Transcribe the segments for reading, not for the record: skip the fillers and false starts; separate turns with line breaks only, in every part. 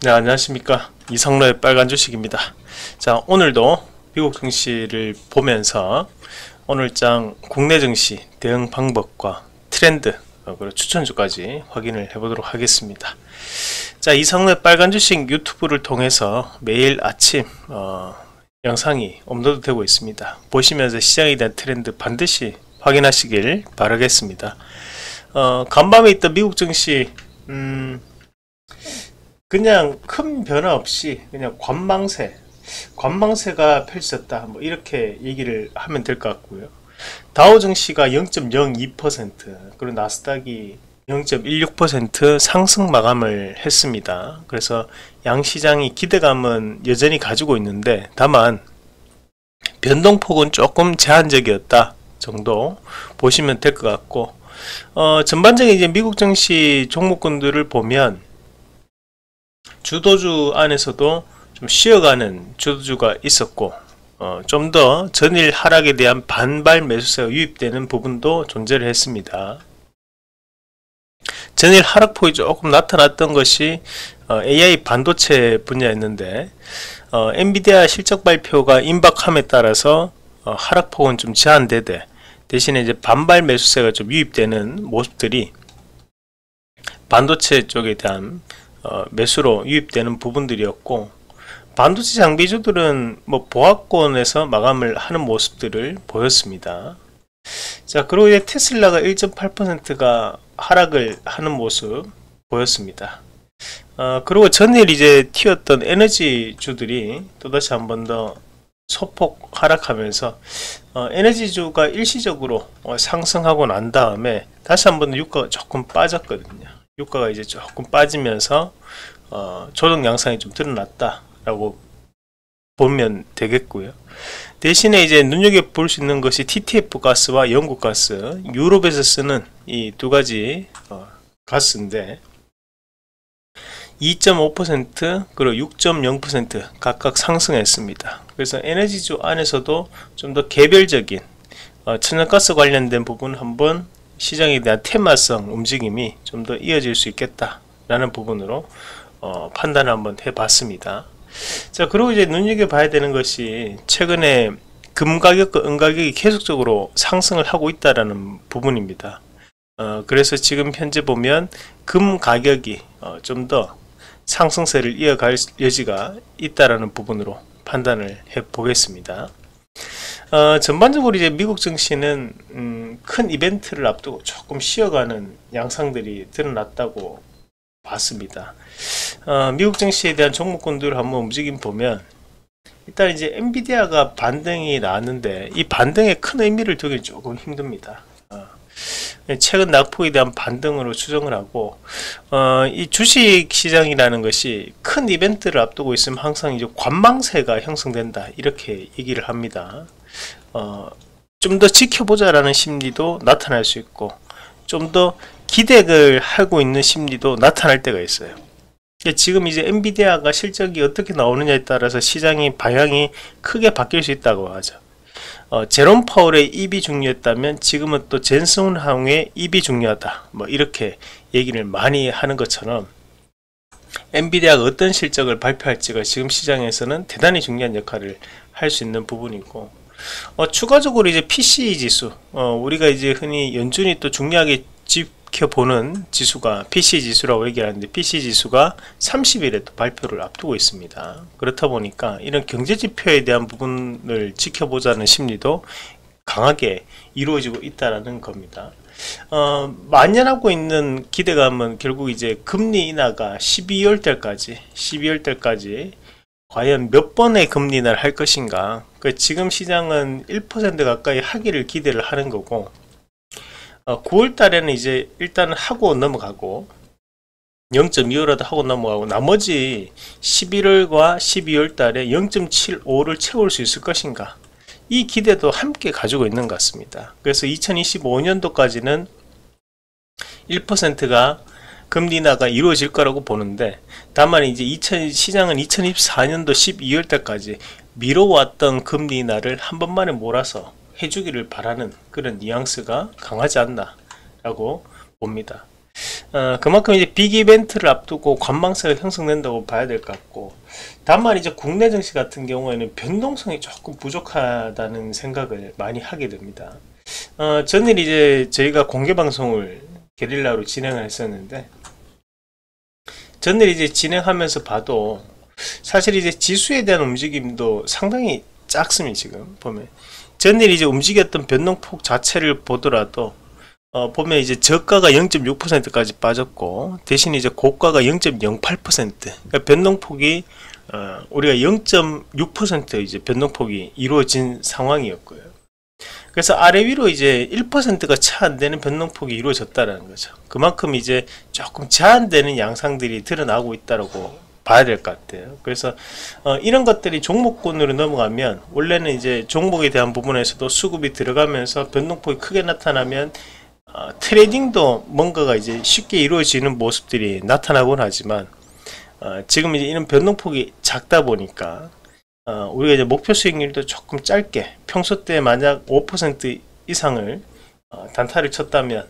네, 안녕하십니까. 이성로의 빨간 주식입니다. 자, 오늘도 미국 증시를 보면서 오늘장 국내 증시 대응 방법과 트렌드 그리고 추천주까지 확인을 해보도록 하겠습니다. 자, 이성로의 빨간 주식 유튜브를 통해서 매일 아침 영상이 업로드 되고 있습니다. 보시면서 시장에 대한 트렌드 반드시 확인하시길 바라겠습니다. 간밤에 있던 미국 증시 그냥 큰 변화 없이 그냥 관망세가 펼쳤다, 뭐 이렇게 얘기를 하면 될 것 같고요. 다우 증시가 0.02%, 그리고 나스닥이 0.16% 상승 마감을 했습니다. 그래서 양시장이 기대감은 여전히 가지고 있는데, 다만 변동폭은 조금 제한적이었다 정도 보시면 될 것 같고, 전반적인 이제 미국 증시 종목군들을 보면 주도주 안에서도 좀 쉬어가는 주도주가 있었고, 좀 더 전일 하락에 대한 반발 매수세가 유입되는 부분도 존재를 했습니다. 전일 하락폭이 조금 나타났던 것이 AI 반도체 분야였는데, 엔비디아 실적 발표가 임박함에 따라서 하락폭은 좀 제한되되, 대신에 이제 반발 매수세가 좀 유입되는 모습들이 반도체 쪽에 대한 매수로 유입되는 부분들이었고, 반도체 장비주들은 뭐 보합권에서 마감을 하는 모습들을 보였습니다. 자, 그리고 이제 테슬라가 1.8%가 하락을 하는 모습 보였습니다. 그리고 전일 이제 튀었던 에너지주들이 또다시 한 번 더 소폭 하락하면서 에너지주가 일시적으로 상승하고 난 다음에 다시 한 번 유가가 조금 빠졌거든요. 유가가 이제 조금 빠지면서 조정 양상이 좀 드러났다 라고 보면 되겠고요. 대신에 이제 눈여겨볼 수 있는 것이 TTF 가스와 영국 가스, 유럽에서 쓰는 이 두 가지 가스인데 2.5% 그리고 6.0% 각각 상승했습니다. 그래서 에너지주 안에서도 좀 더 개별적인 천연가스 관련된 부분 한번 시장에 대한 테마성 움직임이 좀 더 이어질 수 있겠다 라는 부분으로 판단을 한번 해봤습니다. 자, 그리고 이제 눈여겨봐야 되는 것이 최근에 금 가격과 은 가격이 계속적으로 상승을 하고 있다라는 부분입니다. 그래서 지금 현재 보면 금 가격이 좀 더 상승세를 이어갈 여지가 있다라는 부분으로 판단을 해 보겠습니다. 전반적으로 이제 미국 증시는 큰 이벤트를 앞두고 조금 쉬어가는 양상들이 드러났다고 봤습니다. 미국 증시에 대한 종목군들을 한번 움직임 보면, 일단 이제 엔비디아가 반등이 나왔는데 이 반등에 큰 의미를 두기 조금 힘듭니다. 최근 낙폭에 대한 반등으로 추정을 하고, 이 주식 시장이라는 것이 큰 이벤트를 앞두고 있으면 항상 이제 관망세가 형성된다 이렇게 얘기를 합니다. 좀 더 지켜보자라는 심리도 나타날 수 있고, 좀 더 기대를 하고 있는 심리도 나타날 때가 있어요. 지금 이제 엔비디아가 실적이 어떻게 나오느냐에 따라서 시장의 방향이 크게 바뀔 수 있다고 하죠. 제롬 파월의 입이 중요했다면 지금은 또 젠슨 항의 입이 중요하다, 뭐 이렇게 얘기를 많이 하는 것처럼 엔비디아가 어떤 실적을 발표할지가 지금 시장에서는 대단히 중요한 역할을 할 수 있는 부분이고, 추가적으로 이제 PCE 지수, 우리가 이제 흔히 연준이 또 중요하게 지켜보는 지수가 PC 지수라고 얘기하는데, PC 지수가 30일에 또 발표를 앞두고 있습니다. 그렇다 보니까 이런 경제 지표에 대한 부분을 지켜보자는 심리도 강하게 이루어지고 있다라는 겁니다. 만연하고 있는 기대감은 결국 이제 금리 인하가 12월 달까지 과연 몇 번의 금리 인하를 할 것인가. 지금 시장은 1% 가까이 하기를 기대를 하는 거고, 9월 달에는 이제 일단 하고 넘어가고 0.25라도 하고 넘어가고, 나머지 11월과 12월 달에 0.75를 채울 수 있을 것인가, 이 기대도 함께 가지고 있는 것 같습니다. 그래서 2025년도까지는 1%가 금리 인하가 이루어질 거라고 보는데, 다만 이제 시장은 2024년도 12월 달까지 미뤄왔던 금리 인하를 한 번만에 몰아서 해주기를 바라는 그런 뉘앙스가 강하지 않나 라고 봅니다. 그만큼 이제 빅 이벤트를 앞두고 관망세가 형성된다고 봐야 될 것 같고, 다만 이제 국내 증시 같은 경우에는 변동성이 조금 부족하다는 생각을 많이 하게 됩니다. 전일 이제 저희가 공개 방송을 게릴라로 진행을 했었는데, 전일 이제 진행하면서 봐도 사실 이제 지수에 대한 움직임도 상당히 작습니다. 지금 보면 전일 이제 움직였던 변동폭 자체를 보더라도 보면 이제 저가가 0.6%까지 빠졌고, 대신 이제 고가가 0.08%, 그러니까 변동폭이 우리가 0.6% 이제 변동폭이 이루어진 상황이었고요. 그래서 아래 위로 이제 1%가 채 안 되는 변동폭이 이루어졌다라는 거죠. 그만큼 이제 조금 제한되는 양상들이 드러나고 있다라고 봐야 될 것 같아요. 그래서 이런 것들이 종목군으로 넘어가면, 원래는 이제 종목에 대한 부분에서도 수급이 들어가면서 변동폭이 크게 나타나면 트레이딩도 뭔가가 이제 쉽게 이루어지는 모습들이 나타나곤 하지만, 지금 이제 이런 변동폭이 작다 보니까 우리가 이제 목표 수익률도 조금 짧게, 평소 때 만약 5% 이상을 단타를 쳤다면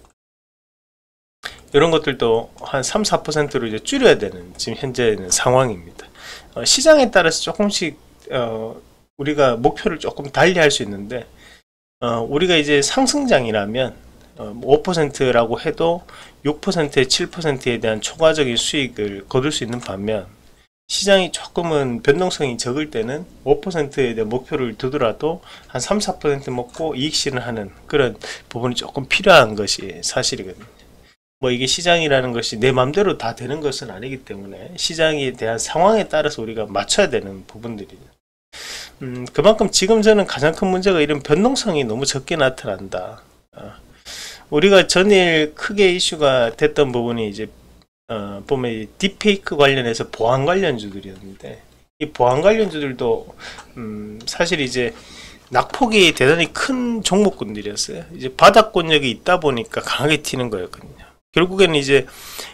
이런 것들도 한 3, 4%로 이제 줄여야 되는 지금 현재는 상황입니다. 시장에 따라서 조금씩 우리가 목표를 조금 달리 할 수 있는데, 우리가 이제 상승장이라면 5%라고 해도 6%에 7%에 대한 초과적인 수익을 거둘 수 있는 반면, 시장이 조금은 변동성이 적을 때는 5%에 대한 목표를 두더라도 한 3, 4% 먹고 이익 실현하는 그런 부분이 조금 필요한 것이 사실이거든요. 뭐 이게 시장이라는 것이 내 맘대로 다 되는 것은 아니기 때문에 시장에 대한 상황에 따라서 우리가 맞춰야 되는 부분들이죠. 그만큼 지금 저는 가장 큰 문제가 이런 변동성이 너무 적게 나타난다. 우리가 전일 크게 이슈가 됐던 부분이 이제 보면 딥페이크 관련해서 보안 관련주들이었는데, 이 보안 관련주들도 사실 이제 낙폭이 대단히 큰 종목군들이었어요. 이제 바닥권력이 있다 보니까 강하게 튀는 거였거든요. 결국에는 이제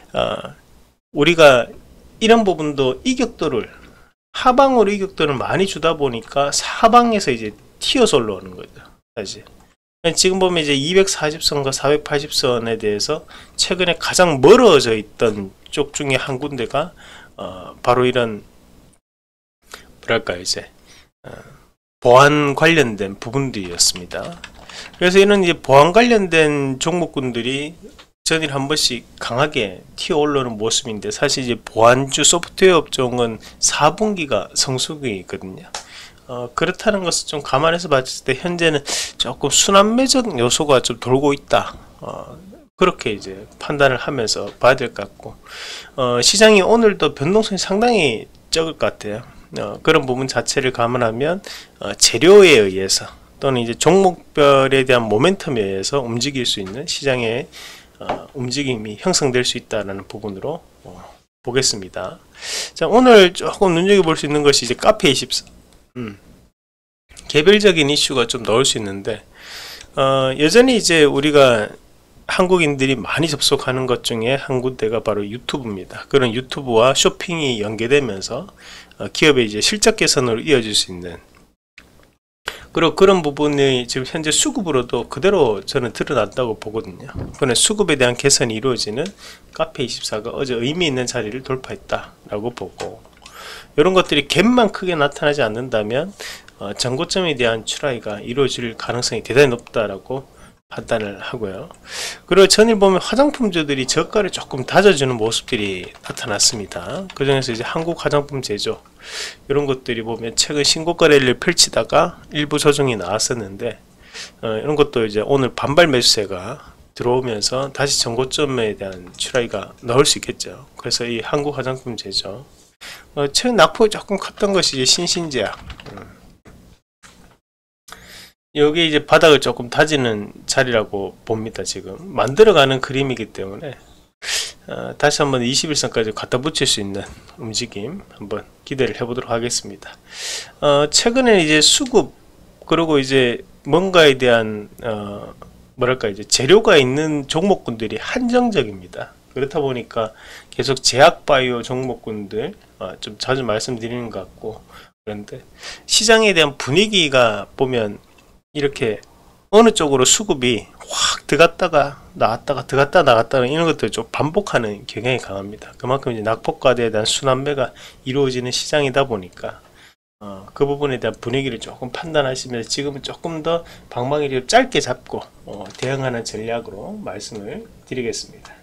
우리가 이런 부분도 이격도를, 하방으로 이격도를 많이 주다 보니까 사방에서 이제 튀어서 올라오는 거죠. 사실 지금 보면 이제 240선과 480선에 대해서 최근에 가장 멀어져 있던 쪽 중에 한 군데가 바로 이런 뭐랄까 이제 보안 관련된 부분들이었습니다. 그래서 이런 이제 보안 관련된 종목군들이 전일 한 번씩 강하게 튀어 올라오는 모습인데, 사실 이제 보안주 소프트웨어 업종은 4분기가 성수기거든요. 그렇다는 것을 좀 감안해서 봤을 때 현재는 조금 순환매적 요소가 좀 돌고 있다, 그렇게 이제 판단을 하면서 봐야 될 것 같고, 시장이 오늘도 변동성이 상당히 적을 것 같아요. 그런 부분 자체를 감안하면 재료에 의해서 또는 이제 종목별에 대한 모멘텀에 의해서 움직일 수 있는 시장의 움직임이 형성될 수 있다는 부분으로 보겠습니다. 자, 오늘 조금 눈여겨볼 수 있는 것이 이제 카페24. 개별적인 이슈가 좀 나올 수 있는데, 여전히 이제 우리가 한국인들이 많이 접속하는 것 중에 한 군데가 바로 유튜브입니다. 그런 유튜브와 쇼핑이 연계되면서 기업의 이제 실적 개선으로 이어질 수 있는, 그리고 그런 부분이 지금 현재 수급으로도 그대로 저는 드러났다고 보거든요. 그런데 수급에 대한 개선이 이루어지는 카페24가 어제 의미 있는 자리를 돌파했다라고 보고, 이런 것들이 갭만 크게 나타나지 않는다면 전고점에 대한 출하가 이루어질 가능성이 대단히 높다라고 판단을 하고요. 그리고 전일 보면 화장품주들이 저가를 조금 다져주는 모습들이 나타났습니다. 그 중에서 이제 한국 화장품 제조, 이런 것들이 보면 최근 신고가 랠리를 펼치다가 일부 조정이 나왔었는데, 이런 것도 이제 오늘 반발 매수세가 들어오면서 다시 전고점에 대한 출하가 나올 수 있겠죠. 그래서 이 한국 화장품 제조, 최근 낙폭이 조금 컸던 것이 이제 신신제약, 여기 이제 바닥을 조금 다지는 자리라고 봅니다. 지금 만들어가는 그림이기 때문에 다시 한번 21선까지 갖다 붙일 수 있는 움직임 한번 기대를 해보도록 하겠습니다. 최근에 이제 수급, 그리고 이제 뭔가에 대한 뭐랄까 이제 재료가 있는 종목군들이 한정적입니다. 그렇다 보니까 계속 제약바이오 종목군들 좀 자주 말씀드리는 것 같고, 그런데 시장에 대한 분위기가 보면 이렇게 어느 쪽으로 수급이 확 들어갔다가 나왔다가 들어갔다 나갔다가 이런 것들 좀 반복하는 경향이 강합니다. 그만큼 이제 낙폭과대에 대한 순환매가 이루어지는 시장이다 보니까 그 부분에 대한 분위기를 조금 판단하시면서 지금은 조금 더 방망이를 짧게 잡고 대응하는 전략으로 말씀을 드리겠습니다.